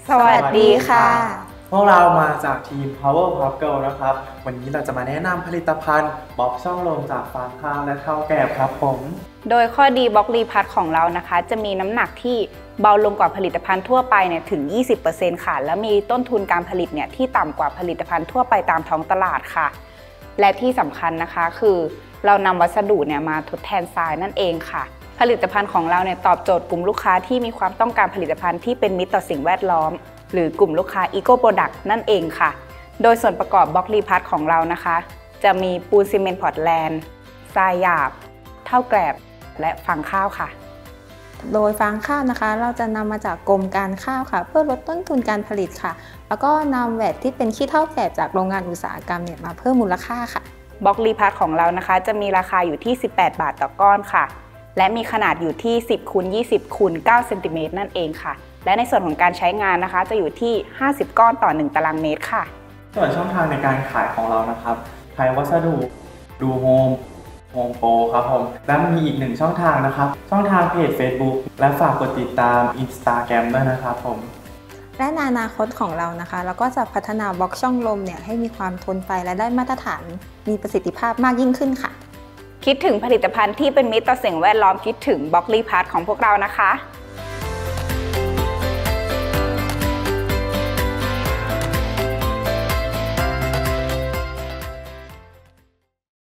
สวัสดีค่ะพวกเรามาจากทีม Power Pop Girl นะครับวันนี้เราจะมาแนะนำผลิตภัณฑ์บล็อกช่องลมจากฟางข้าวและข้าวแกบครับผมโดยข้อดีบล็อกรีพัทของเรานะคะจะมีน้ำหนักที่เบาลงกว่าผลิตภัณฑ์ทั่วไปเนี่ยถึง 20% ค่ะและมีต้นทุนการผลิตเนี่ยที่ต่ำกว่าผลิตภัณฑ์ทั่วไปตามท้องตลาดค่ะและที่สำคัญนะคะคือเรานำวัสดุเนี่ยมาทดแทนทรายนั่นเองค่ะผลิตภัณฑ์ของเราเนี่ยตอบโจทย์กลุ่มลูกค้าที่มีความต้องการผลิตภัณฑ์ที่เป็นมิตรต่อสิ่งแวดล้อมหรือกลุ่มลูกค้า Eco Product นั่นเองค่ะโดยส่วนประกอบบล็อกรีพัทของเรานะคะจะมีปูนซีเมนต์พอร์ตแลนด์ทรายหยาบเท่าแกลบและฟางข้าวค่ะโดยฟางข้าวนะคะเราจะนำมาจากกรมการข้าวค่ะเพื่อลดต้นทุนการผลิตค่ะแล้วก็นำแวตที่เป็นขี้เถ้าแกบจากโรงงานอุตสาหกรรมเนี่ยมาเพิ่มมูลค่าค่ะบล็อกรีพัทของเรานะคะจะมีราคาอยู่ที่18 บาทต่อก้อนค่ะและมีขนาดอยู่ที่10 คูณ 20 คูณ 9 เซนติเมตรนั่นเองค่ะและในส่วนของการใช้งานนะคะจะอยู่ที่50 ก้อนต่อ1 ตารางเมตรค่ะส่วนช่องทางในการขายของเรานะครับใช้วัสดุดูโฮมโปรครับผมและมีอีกหนึ่งช่องทางนะครับช่องทางเพจ Facebook และฝากกดติดตาม Instagram ด้วยนะครับผมและในอนาคตของเรานะคะเราก็จะพัฒนาบล็อกช่องลมเนี่ยให้มีความทนไฟและได้มาตรฐานมีประสิทธิภาพมากยิ่งขึ้นค่ะคิดถึงผลิตภัณฑ์ที่เป็นมิตรต่อสิ่งแวดล้อมคิดถึงบล็อกรีพัทของพวกเรานะคะ